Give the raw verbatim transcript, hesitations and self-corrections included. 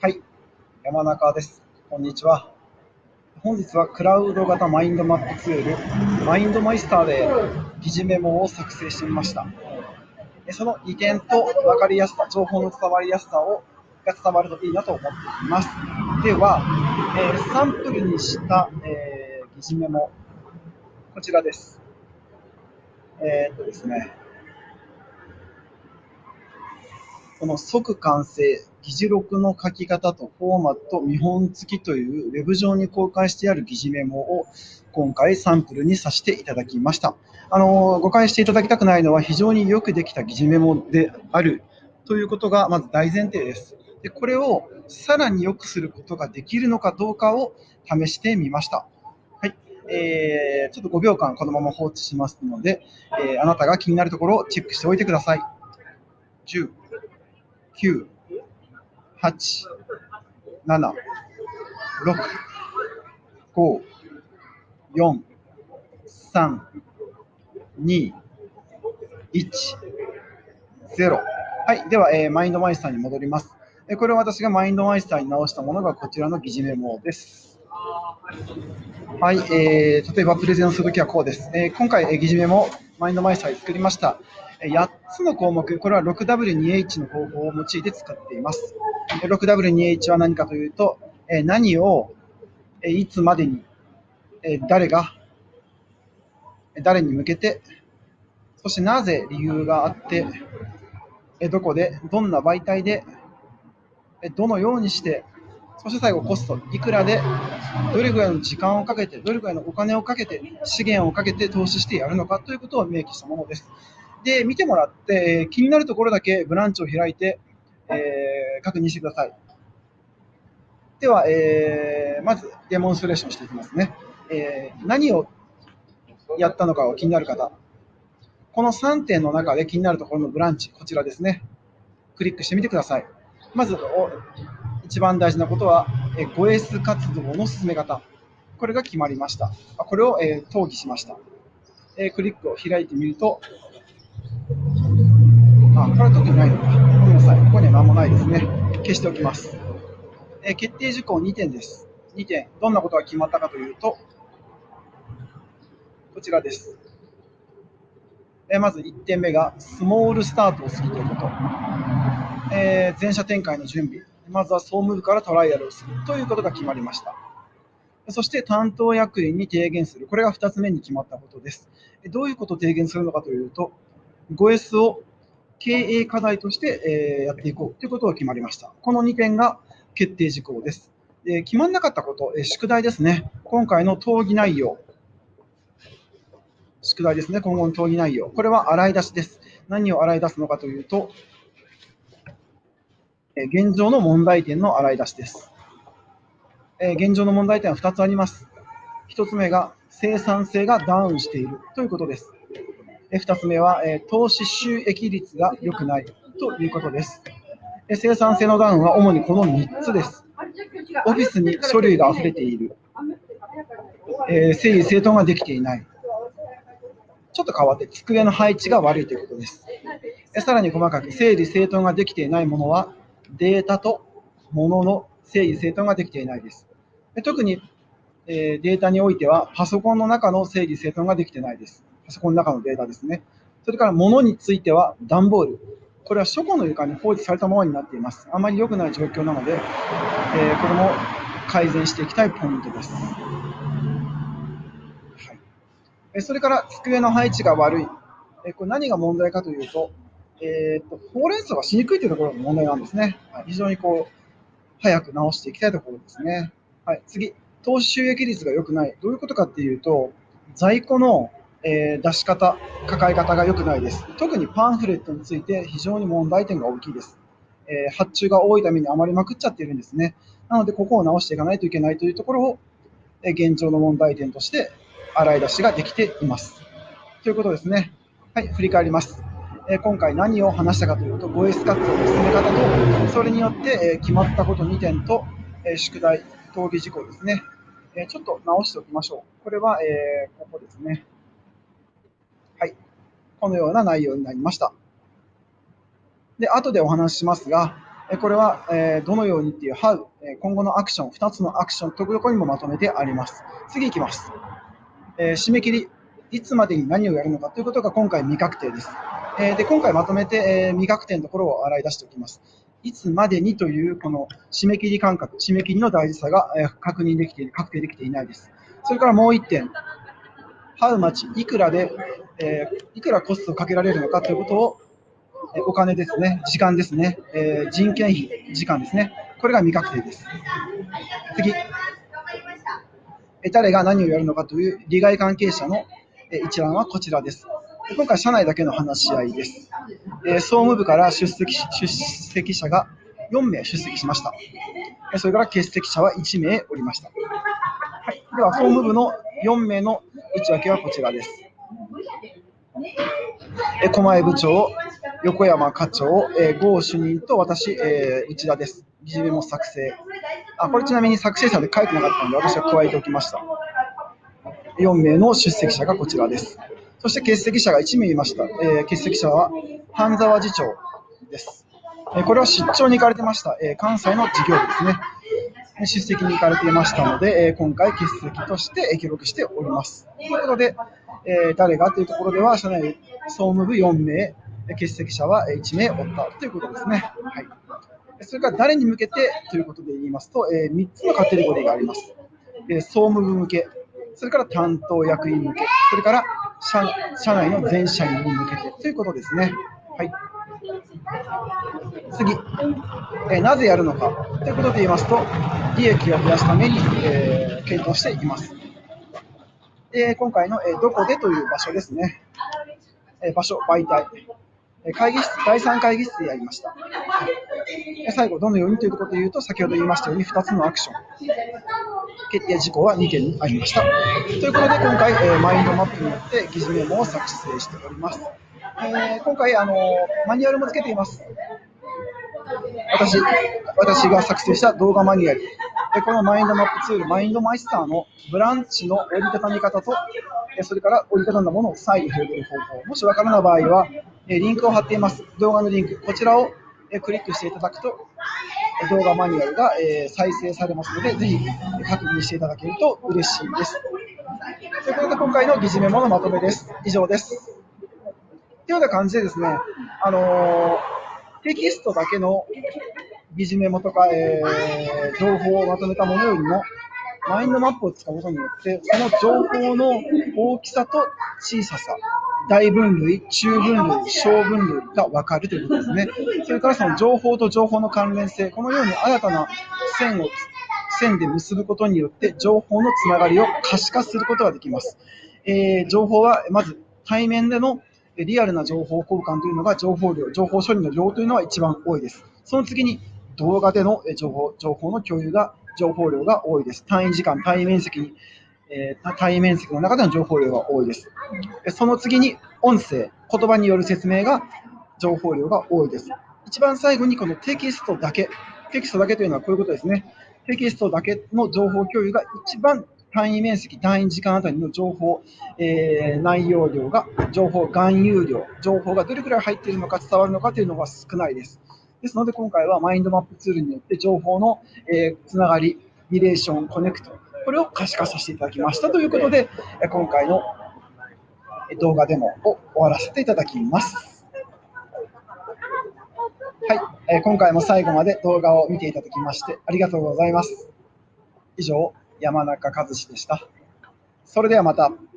はい、山中です。こんにちは。本日はクラウド型マインドマップツール、マインドマイスターで疑似メモを作成してみました。その利点と分かりやすさ、情報の伝わりやすさをが伝わるといいなと思っています。では、えー、サンプルにした、えー、疑似メモ、こちらです。えー、っとですね、この即完成、議事録の書き方とフォーマット見本付きというウェブ上に公開してある議事メモを今回サンプルにさせていただきました。あの誤解していただきたくないのは非常によくできた議事メモであるということがまず大前提です。でこれをさらに良くすることができるのかどうかを試してみました。はい、えー、ちょっとごびょうかんこのまま放置しますので、えー、あなたが気になるところをチェックしておいてください。じゅう、きゅう、はち、なな、ろく、ご、よん、さん、に、いち、ゼロ。はい。では、えー、マインドマイスターに戻ります。えこれは私がマインドマイスターに直したものがこちらの疑似メモです。はい。えー、例えばプレゼンするときはこうです。えー、今回、えー、疑似メモ、マインドマイスターで作りました。やっつの項目、これは ろくダブリューにエイチ の方法を用いて使っています。ろくダブリューにエイチ は何かというと、えー、何を、えー、いつまでに、えー、誰が、誰に向けて、そしてなぜ理由があって、どこで、どんな媒体で、どのようにして、そして最後コスト、いくらで、どれぐらいの時間をかけて、どれぐらいのお金をかけて、資源をかけて投資してやるのかということを明記したものです。で、見てもらって、気になるところだけブランチを開いて、えー、確認してください。では、えー、まずデモンストレーションしていきますね。えー、何をやったのかが気になる方、このさんてんの中で気になるところのブランチ、こちらですね。クリックしてみてください。まず、一番大事なことは、ごエス 活動の進め方。これが決まりました。これを、えー、討議しました。えー、クリックを開いてみると、あ、これは特にないのか。ごめんなさい。ここには何もないですね。消しておきます。えー、決定事項にてんです。にてん。どんなことが決まったかというと、こちらです。えー、まずいってんめが、スモールスタートをするということ。えー、全社展開の準備。まずは総務部からトライアルをするということが決まりました。そして担当役員に提言する。これがふたつめに決まったことです。どういうことを提言するのかというと、ごエス を経営課題としてやっていこうということが決まりました。このにてんが決定事項です。で決まらなかったこと、宿題ですね。今回の討議内容。宿題ですね。今後の討議内容。これは洗い出しです。何を洗い出すのかというと、現状の問題点の洗い出しです。現状の問題点はふたつあります。ひとつめが生産性がダウンしているということです。ふたつめは投資収益率が良くないということです。生産性のダウンは主にこのみっつです。オフィスに書類が溢れている、整理整頓ができていない、ちょっと変わって机の配置が悪いということです。さらに細かく整理整頓ができていないものはデータと物の整理整頓ができていないです。特にデータにおいてはパソコンの中の整理整頓ができていないです。パソコンの中のデータですね。それから物については段ボール。これは書庫の床に放置されたままになっています。あまり良くない状況なので、えー、これも改善していきたいポイントです。はい、それから机の配置が悪い。えこれ何が問題かというと、えー、とほうれん草がしにくいというところが問題なんですね。非常にこう早く直していきたいところですね。はい、次、投資収益率が良くない。どういうことかっていうと、在庫の、えー、出し方、抱え方が良くないです。特にパンフレットについて非常に問題点が大きいです。えー、発注が多いために余りまくっちゃっているんですね。なので、ここを直していかないといけないというところを、えー、現状の問題点として洗い出しができています。ということですね。はい、振り返ります。えー、今回何を話したかというと、ごエス 活動の進め方と、それによって、えー、決まったことにてんと、えー、宿題、討議事項ですね。えー、ちょっと直しておきましょう。これは、えー、ここですね。はい。このような内容になりました。で、後でお話ししますが、 これはどのようにっていう How、今後のアクション、ふたつのアクションというところにもまとめてあります。次いきます。締め切り、いつまでに何をやるのかということが今回未確定です。で今回まとめて未確定のところを洗い出しておきます。いつまでにというこの締め切り感覚、締め切りの大事さが確認できている、確定できていないです。それからもういってん、How much、いくらで、えー、いくらコストをかけられるのかということを、えお金ですね、時間ですね、えー、人件費、時間ですね、これが未確定です。次、誰が何をやるのかという利害関係者の一覧はこちらです。今回、社内だけの話し合いです。総務部から出席、出席者がよんめい出席しました。それから欠席者はいちめいおりました。はい、では、総務部のよんめいの内訳はこちらです。狛江部長、横山課長、郷主任と私、内田です。議事メモ作成。あ、これちなみに作成者で書いてなかったので、私は加えておきました。よんめいの出席者がこちらです。そして欠席者がいちめいいました。えー、欠席者は半沢次長です。えー、これは出張に行かれてました。えー、関西の事業部ですね。出席に行かれていましたので、えー、今回欠席として記録しております。ということで、えー、誰がというところでは、社内総務部よんめい、欠席者はいちめいおったということですね。はい。それから誰に向けてということで言いますと、えー、みっつのカテゴリーがあります。えー、総務部向け、それから担当役員向け、それから社、社内の全社員に向けてということですね。はい。次、えー、なぜやるのかということで言いますと、利益を増やすために、えー、検討しています。で今回の、えー、どこでという場所ですね。えー、場所、媒体。会議室、だいさん会議室でやりました。最後、どのようにということで言うと、先ほど言いましたようにふたつのアクション。決定事項はにけんありました。ということで、今回、えー、マインドマップによって議事メモを作成しております。えー、今回、あのー、マニュアルもつけています。私、私が作成した動画マニュアル。このマインドマップツール、マインドマイスターのブランチの折りたたみ方と、それから折りたたんだものを再度広げる方法。もしわからない場合は、リンクを貼っています。動画のリンク。こちらをクリックしていただくと、動画マニュアルが再生されますので、ぜひ確認していただけると嬉しいです。ということで、今回の議事メモのまとめです。以上です。というような感じでですね、あのー、テキストだけの議事メモとか、えー、情報をまとめたものよりも、マインドマップを使うことによって、その情報の大きさと小ささ、大分類、中分類、小分類が分かるということですね。それからその情報と情報の関連性、このように新たな線を線で結ぶことによって情報のつながりを可視化することができます。えー、情報はまず対面でのリアルな情報交換というのが情報量、情報処理の量というのは一番多いです。その次に動画での情報、情報の共有が情報量が多いです。単位時間、単位面積に、えー、単位面積の中での情報量が多いです。その次に音声、言葉による説明が情報量が多いです。一番最後にこのテキストだけ、テキストだけというのはこういうことですね。テキストだけの情報共有が一番単位面積、単位時間あたりの情報、えー、内容量が、情報含有量、情報がどれくらい入っているのか伝わるのかというのが少ないです。ですので今回はマインドマップツールによって情報の、えー、つながり、リレーション、コネクト、これを可視化させていただきましたということで、今回の動画デモを終わらせていただきます。はい、えー、今回も最後まで動画を見ていただきましてありがとうございます。以上、山中和志でした。それではまた。